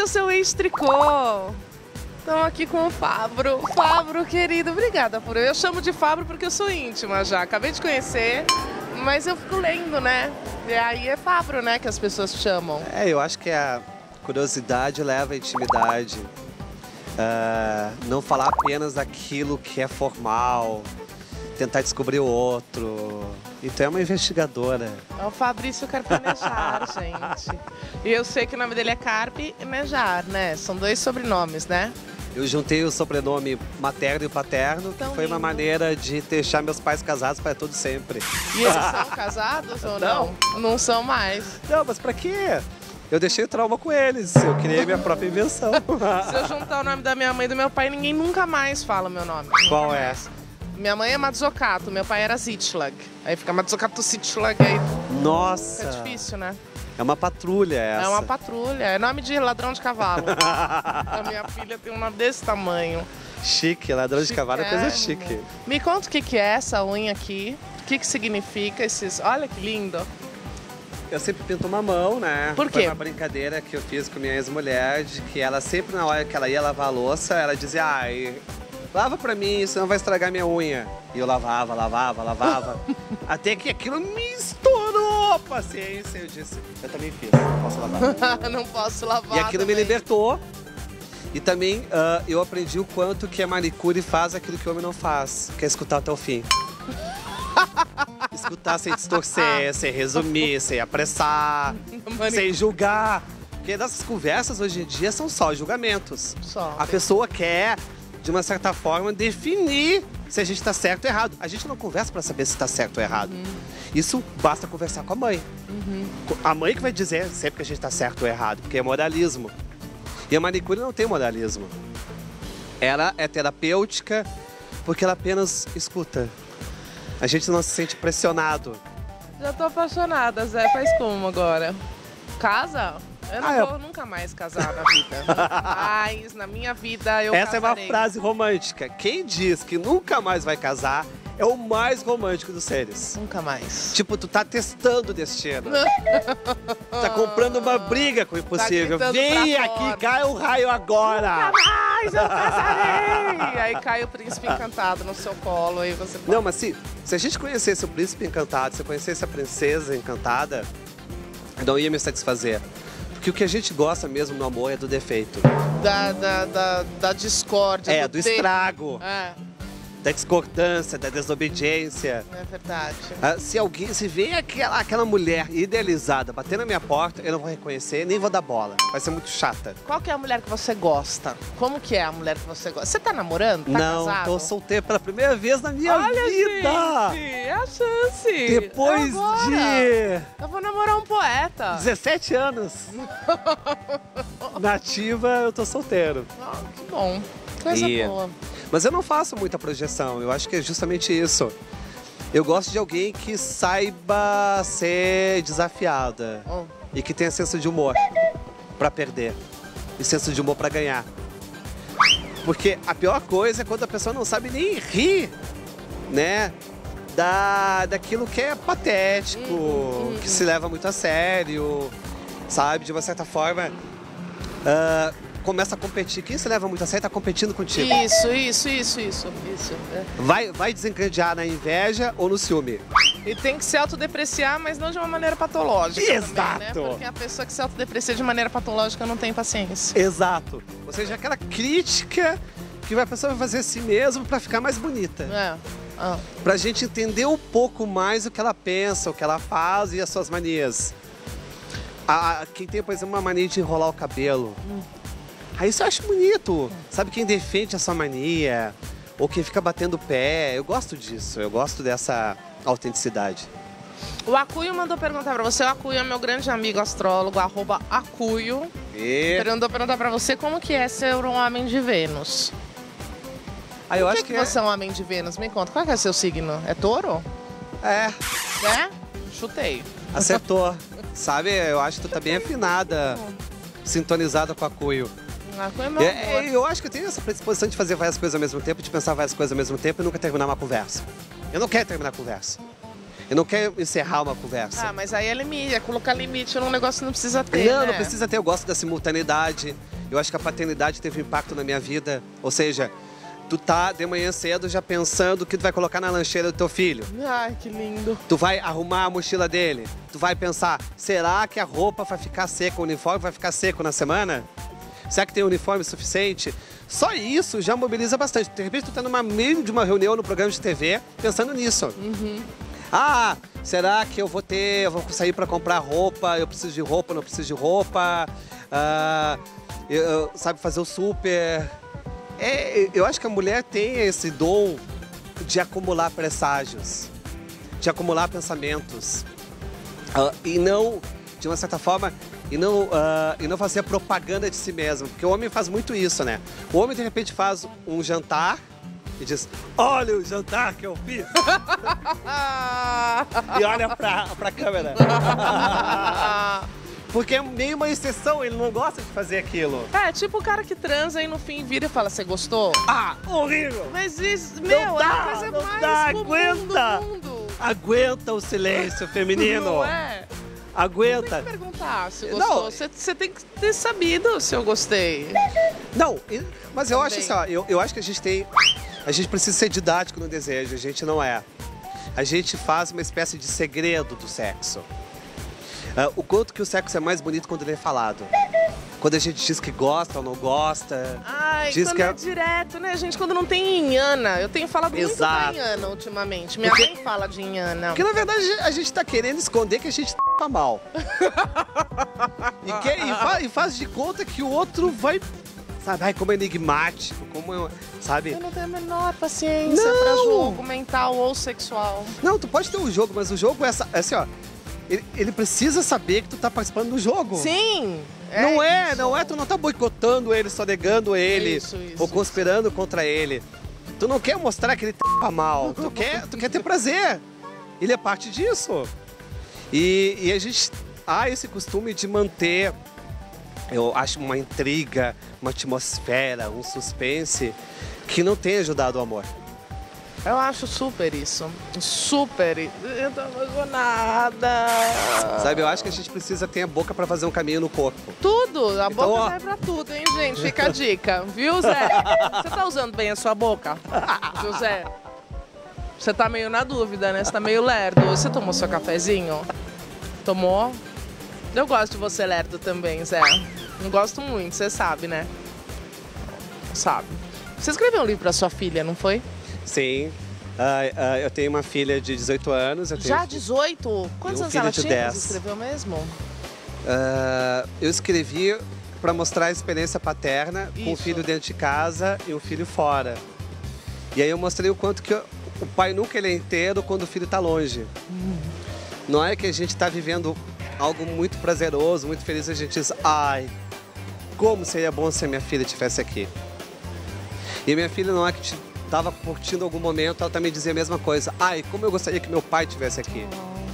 seu ex-tricô. Estamos aqui com o Fabro. Fabro, querido, obrigada por... Eu chamo de Fabro porque eu sou íntima já. Acabei de conhecer, mas eu fico lendo, né? E aí é Fabro, né, que as pessoas chamam. Eu acho que a curiosidade leva à intimidade. Não falar apenas daquilo que é formal, tentar descobrir o outro. Então é uma investigadora. É o Fabrício Carpinejar, gente. E eu sei que o nome dele é Carpinejar, né? São 2 sobrenomes, né? Eu juntei o sobrenome materno e paterno, que foi uma maneira de deixar meus pais casados para todo sempre. E eles são casados ou não? Não são mais. Não, mas pra quê? Eu deixei o trauma com eles, eu criei minha própria invenção. Se eu juntar o nome da minha mãe e do meu pai, ninguém nunca mais fala o meu nome. Qual é? Minha mãe é Mazzucato, meu pai era Zitschlag. Aí fica Mazzucato Zitschlag, aí Nossa! fica difícil, né? É uma patrulha essa. É uma patrulha, é nome de ladrão de cavalo. A minha filha tem um nome desse tamanho. Chique, ladrão de cavalo é coisa chique. Me conta o que é essa unha aqui, o que significa esses... Olha que lindo. Eu sempre pinto uma mão, né? Por quê? Foi uma brincadeira que eu fiz com minha ex-mulher, de que ela sempre, na hora que ela ia lavar a louça, ela dizia, lava pra mim, senão vai estragar minha unha. E eu lavava. Até que aquilo me estourou. Paciência, eu disse, eu também fiz, não posso lavar. Não posso lavar. E aquilo também me libertou. E também eu aprendi o quanto que a manicure faz aquilo que o homem não faz, que é escutar até o fim. Escutar sem distorcer, sem resumir, sem apressar, sem julgar. Porque nossas conversas hoje em dia são só julgamentos. A pessoa quer, de uma certa forma, definir se a gente está certo ou errado. A gente não conversa para saber se está certo ou errado. Isso basta conversar com a mãe. A mãe que vai dizer sempre que a gente está certo ou errado, porque é moralismo. E a manicure não tem moralismo. Ela é terapêutica porque ela apenas escuta. A gente não se sente pressionado. Já tô apaixonada, Zé. Faz como agora? Casa? Eu não vou nunca mais casar na vida. Mas na minha vida eu Essa casarei. é uma frase romântica. Quem diz que nunca mais vai casar é o mais romântico dos seres. Nunca mais. Tipo, tu tá testando o destino. Tá comprando uma briga com o impossível. Tá Vem aqui, cai o raio agora. Nunca mais eu casarei. Aí cai o príncipe encantado no seu colo. Aí você Não, mas se a gente conhecesse o príncipe encantado, se eu conhecesse a princesa encantada, não ia me satisfazer. Porque o que a gente gosta mesmo no amor é do defeito. Da discórdia. Do estrago. Da discordância, da desobediência. É verdade. Se vem aquela mulher idealizada bater na minha porta, eu não vou reconhecer, nem vou dar bola. Vai ser muito chata. Qual que é a mulher que você gosta? Como que é a mulher que você gosta? Você tá namorando? Tá casado? Tô solteiro pela primeira vez na minha vida. Gente, é a chance. Depois de... Eu vou namorar um poeta. 17 anos. Nativa, eu tô solteiro. Que bom. Coisa boa. Mas eu não faço muita projeção, eu acho que é justamente isso. Eu gosto de alguém que saiba ser desafiada e que tenha senso de humor pra perder e senso de humor pra ganhar. Porque a pior coisa é quando a pessoa não sabe nem rir, né? Daquilo que é patético, que se leva muito a sério, sabe? De uma certa forma... começa a competir. Quem se leva muito a sério tá competindo contigo. Isso. Vai desencadear na inveja ou no ciúme. E tem que se autodepreciar, mas não de uma maneira patológica. Exato! Também, né? Porque a pessoa que se autodeprecia de maneira patológica não tem paciência. Exato. Ou seja, aquela crítica que a pessoa vai fazer a si mesma pra ficar mais bonita. Pra gente entender um pouco mais o que ela pensa, o que ela faz e as suas manias. Quem tem, por exemplo, uma mania de enrolar o cabelo. Isso eu acho bonito. Sabe, quem defende a sua mania, ou quem fica batendo o pé. Eu gosto disso, eu gosto dessa autenticidade. O Acuio mandou perguntar pra você. O Acuio é meu grande amigo astrólogo, @Acuio. Mandou perguntar pra você como que é ser um homem de Vênus. Eu acho que você é um homem de Vênus? Me conta, qual que é seu signo? É touro? É. Chutei. Acertou. Sabe, eu acho que tu tá bem afinada, sintonizada com o Acuio. Eu acho que eu tenho essa predisposição de fazer várias coisas ao mesmo tempo, de pensar várias coisas ao mesmo tempo e nunca terminar uma conversa. Eu não quero terminar a conversa. Eu não quero encerrar uma conversa. Mas aí é limite, é colocar limite num negócio que não precisa ter, Não precisa ter. Eu gosto da simultaneidade. eu acho que a paternidade teve um impacto na minha vida. Ou seja, tu tá de manhã cedo já pensando o que tu vai colocar na lancheira do teu filho. Ai, que lindo. Tu vai arrumar a mochila dele. Tu vai pensar, será que a roupa vai ficar seca, o uniforme vai ficar seco na semana? Será que tem uniforme suficiente? Só isso já mobiliza bastante. De repente tu tá numa meio de uma reunião no programa de TV pensando nisso. Ah, será que eu vou sair para comprar roupa, eu preciso de roupa, não preciso de roupa, sabe, fazer o super. Eu acho que a mulher tem esse dom de acumular presságios, de acumular pensamentos, e não, de uma certa forma, e não fazer propaganda de si mesmo, porque o homem faz muito isso, né? O homem, de repente, faz um jantar e diz, olha o jantar que eu fiz. E olha pra câmera. Porque é meio uma exceção, ele não gosta de fazer aquilo. É, tipo o cara que transa e no fim vira e fala, você gostou? Ah, horrível! Mas isso, meu, é a coisa mais comum do mundo. Aguenta o silêncio feminino. Não é? Aguenta. Não tem que perguntar se gostou. Você tem que ter sabido se eu gostei. Não, mas eu acho assim, ó, eu acho que a gente precisa ser didático no desejo, a gente não é. A gente faz uma espécie de segredo do sexo. O quanto que o sexo é mais bonito quando ele é falado. Quando a gente diz que gosta ou não gosta. Ai, diz quando que é direto, né, gente? Quando não tem inhana. Eu tenho falado muito da inhana ultimamente. Minha mãe fala de inhana. Porque, na verdade, a gente tá querendo esconder que a gente tá mal. E faz de conta que o outro vai... Sabe, ai, como é enigmático, como, sabe? Eu não tenho a menor paciência pra jogo mental ou sexual. Não, tu pode ter um jogo, mas o jogo é assim, ó. Ele precisa saber que tu tá participando do jogo. Sim! Tu não tá boicotando ele, só negando ele, ou conspirando contra ele. Tu não quer mostrar que ele tá mal, tu quer ter prazer. Ele é parte disso. E a gente há esse costume de manter, eu acho, uma intriga, uma atmosfera, um suspense que não tem ajudado o amor. Eu acho super isso. Super. Eu tô emocionada. Sabe, eu acho que a gente precisa ter a boca pra fazer um caminho no corpo. Tudo. A boca serve pra tudo, hein, gente? Fica a dica. Viu, Zé? Você tá usando bem a sua boca? José? Você tá meio na dúvida, né? Você tá meio lerdo. Você tomou seu cafezinho? Tomou? Eu gosto de você lerdo também, Zé. Não gosto muito, você sabe, né? Sabe. Você escreveu um livro pra sua filha, não foi? Sim. Eu tenho uma filha de 18 anos. Já 18? Quantos anos ela tinha? Você escreveu mesmo? Eu escrevi para mostrar a experiência paterna com um filho dentro de casa e um filho fora. E aí eu mostrei o quanto que o pai nunca ele é inteiro quando o filho está longe. Não é que a gente está vivendo algo muito prazeroso, muito feliz, a gente diz, ai, como seria bom se a minha filha estivesse aqui. E a minha filha não é que estava curtindo algum momento, ela também dizia a mesma coisa. Ai, como eu gostaria que meu pai estivesse aqui.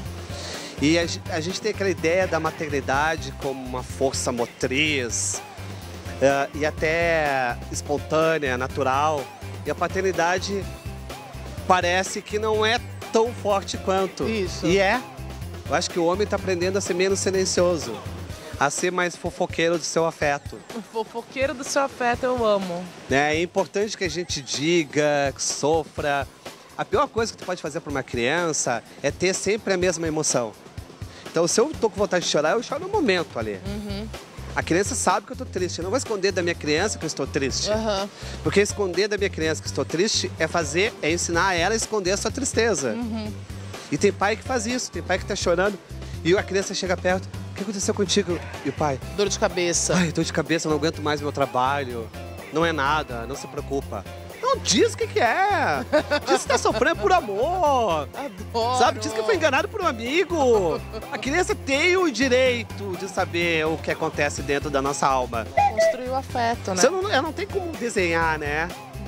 E a gente tem aquela ideia da maternidade como uma força motriz e até espontânea, natural. E a paternidade parece que não é tão forte quanto. Isso. E eu acho que o homem está aprendendo a ser menos silencioso, a ser mais fofoqueiro do seu afeto. O fofoqueiro do seu afeto eu amo. É importante que a gente diga, que sofra. A pior coisa que tu pode fazer para uma criança é ter sempre a mesma emoção. Então, se eu tô com vontade de chorar, eu choro no momento ali. A criança sabe que eu tô triste. Eu não vou esconder da minha criança que eu estou triste. Porque esconder da minha criança que eu estou triste é ensinar ela a esconder a sua tristeza. E tem pai que faz isso, tem pai que tá chorando e a criança chega perto. O que aconteceu contigo? E o pai? Dor de cabeça. Ai, dor de cabeça, não aguento mais meu trabalho. Não é nada, não se preocupa. Não, diz o que é. Diz que tá sofrendo por amor. Adoro. Sabe, diz que foi enganado por um amigo. A criança tem o direito de saber o que acontece dentro da nossa alma. Construir o afeto, né? Ela não tem como desenhar, né?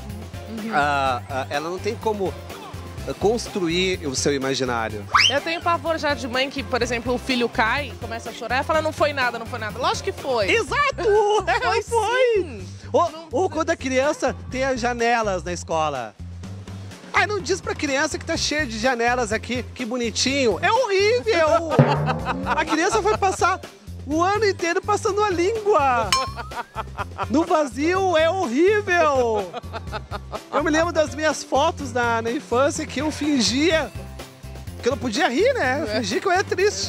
Ela não tem como construir o seu imaginário. Eu tenho pavor já de mãe que, por exemplo, o filho cai, começa a chorar e fala, não foi nada, não foi nada. Lógico que foi. Exato! Foi. Ou quando a criança tem as janelas na escola. Ai, não diz pra criança que tá cheia de janelas aqui, que bonitinho. É horrível! A criança vai passar o ano inteiro passando a língua. No vazio é horrível. Eu me lembro das minhas fotos na infância que eu fingia que eu não podia rir, né? Eu fingia que eu era triste.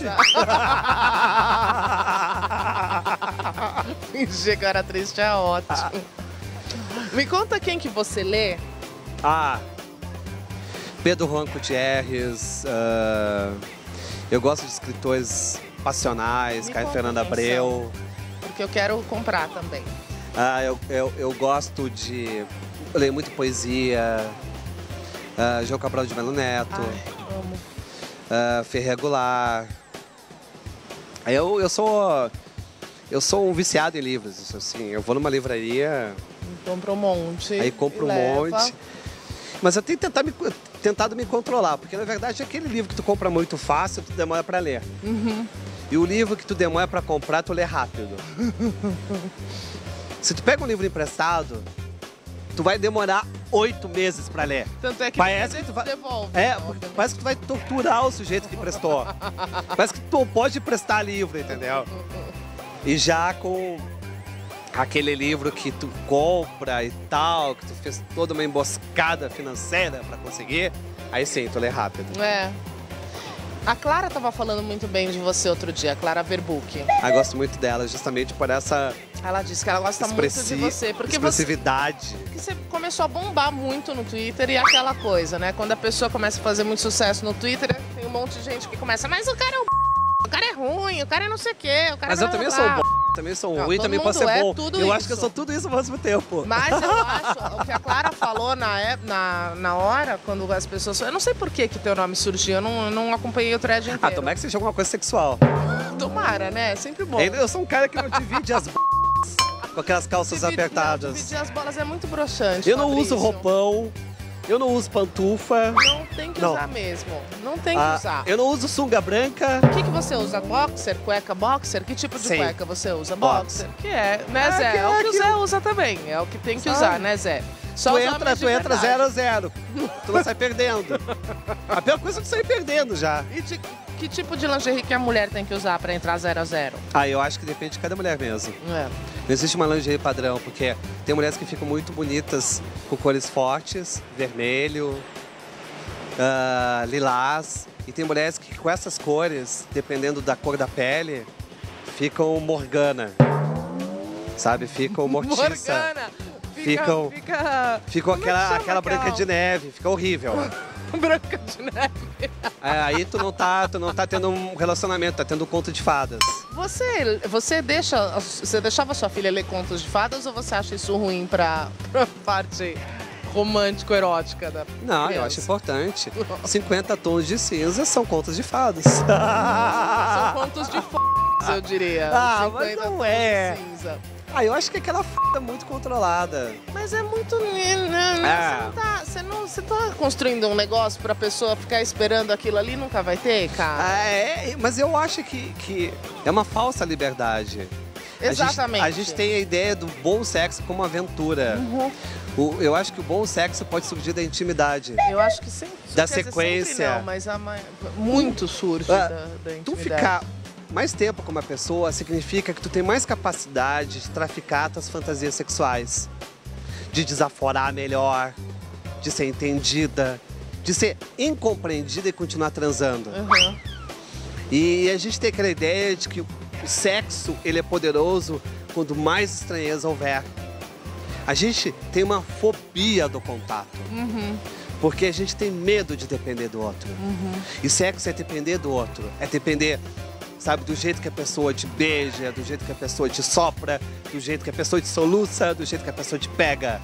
Fingir que eu era triste é ótimo. Me conta quem que você lê. Pedro Juan Gutierrez. Eu gosto de escritores passionais, Caio Fernando Abreu. Porque eu quero comprar também. Eu gosto de... Eu leio muito poesia. João Cabral de Melo Neto. Ai, amo. Ferreira Goulart. Eu sou um viciado em livros. Assim, eu vou numa livraria... Compro um monte. Aí compro um monte. Mas eu tenho tentado me controlar, porque na verdade aquele livro que tu compra muito fácil, tu demora pra ler. E o livro que tu demora pra comprar, tu lê rápido. Se tu pega um livro emprestado, tu vai demorar 8 meses pra ler. Tanto é que parece que tu vai... devolve. Parece que tu vai torturar o sujeito que prestou. Parece que tu pode prestar livro, entendeu? E já com aquele livro que tu compra e tal, que tu fez toda uma emboscada financeira pra conseguir, aí sim, tu lê rápido. A Clara estava falando muito bem de você outro dia, a Clara Verbuck. Eu gosto muito dela, justamente por essa... Ela disse que ela gosta muito de você. Porque expressividade. Porque você começou a bombar muito no Twitter e aquela coisa, né? Quando a pessoa começa a fazer muito sucesso no Twitter, tem um monte de gente que começa, mas o cara é o cara é ruim, o cara é não sei o quê, o cara Mas eu também sou bom. Também sou ruim, também posso ser bom. Eu acho que eu sou tudo isso ao mesmo tempo. Mas eu acho, o que a Clara falou na hora, quando as pessoas... Eu não sei por que teu nome surgiu, eu não acompanhei o thread inteiro. Tomara que seja alguma coisa sexual. Tomara, né? É sempre bom. Eu sou um cara que não divide as com aquelas calças apertadas. Dividir as bolas é muito broxante, Eu não uso roupão. Eu não uso pantufa. Não tem que usar mesmo. Não tem que usar. Eu não uso sunga branca. O que você usa? Boxer? Cueca boxer? Que tipo de cueca você usa? Boxer. Que é, né, Zé? É o que o Zé usa também. É o que tem que usar, né, Zé? Só tu entra 0-0. Tu não sai perdendo. A pior coisa é tu sair perdendo já. E que tipo de lingerie que a mulher tem que usar pra entrar 0-0? Eu acho que depende de cada mulher mesmo. Não existe uma lingerie padrão, porque tem mulheres que ficam muito bonitas com cores fortes, vermelho, lilás. E tem mulheres que com essas cores, dependendo da cor da pele, ficam morgana. Sabe? Ficam mortiça. Morgana! Ficam aquela branca de neve. Fica horrível. Branca de neve. Aí tu não tá tendo um relacionamento, tá tendo um conto de fadas. Você deixava sua filha ler contos de fadas ou você acha isso ruim pra parte romântico-erótica da criança? Não, eu acho importante. 50 tons de cinza são contos de fadas. São contos de eu diria. Mas não é. Eu acho que é aquela muito controlada. Mas é muito... Você tá construindo um negócio pra pessoa ficar esperando aquilo ali, nunca vai ter, cara? Mas eu acho que é uma falsa liberdade. Exatamente. A gente tem a ideia do bom sexo como aventura. Eu acho que o bom sexo pode surgir da intimidade. Eu acho que sempre. Da sequência. Não, mas muito surge da intimidade. Tu ficar mais tempo com uma pessoa significa que tu tem mais capacidade de traficar tuas fantasias sexuais, de desaforar melhor, de ser entendida, de ser incompreendida e continuar transando. E a gente tem aquela ideia de que o sexo ele é poderoso quando mais estranheza houver. A gente tem uma fobia do contato. Porque a gente tem medo de depender do outro. E sexo é depender do outro, é depender... Sabe, do jeito que a pessoa te beija, do jeito que a pessoa te sopra, do jeito que a pessoa te soluça, do jeito que a pessoa te pega.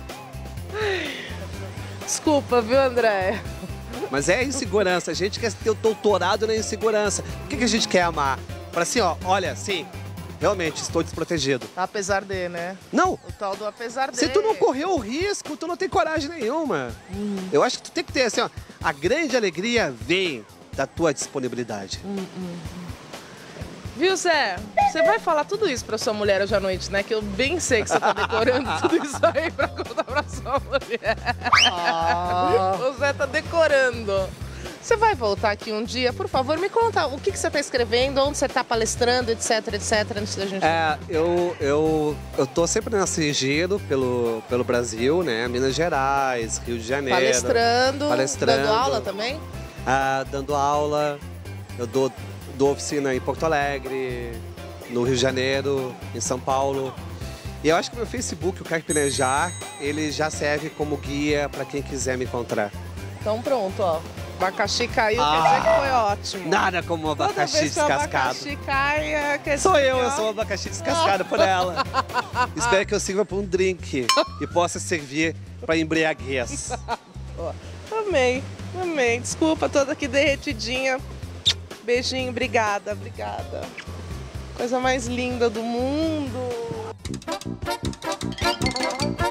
Desculpa, viu, André? Mas é insegurança. A gente quer ter o doutorado na insegurança. O que a gente quer amar? Para assim, olha, sim, realmente estou desprotegido. Apesar de, né? Não. O tal do apesar de. Se tu não correu o risco, tu não tem coragem nenhuma. Eu acho que tu tem que ter, assim, a grande alegria vem da tua disponibilidade. Viu, Zé? Você vai falar tudo isso pra sua mulher hoje à noite, né? Que eu bem sei que você tá decorando tudo isso aí pra contar pra sua mulher. O Zé tá decorando. Você vai voltar aqui um dia? Por favor, me conta o que você está escrevendo, onde você está palestrando, etc, antes da gente... Eu tô sempre nesse giro pelo Brasil, né? Minas Gerais, Rio de Janeiro. Palestrando. Dando aula também? Dando aula. Eu dou oficina em Porto Alegre, no Rio de Janeiro, em São Paulo. E eu acho que o meu Facebook, o Carpinejar, ele já serve como guia para quem quiser me encontrar. Então pronto, ó. Abacaxi caiu, quer dizer que foi ótimo. Nada como um abacaxi descascado. Abacaxi caia, quer dizer Sou eu sou um abacaxi descascado por ela. Espero que eu sirva para um drink e possa servir para embriaguez. Amei. Desculpa, toda aqui derretidinha. Beijinho, obrigada. Coisa mais linda do mundo.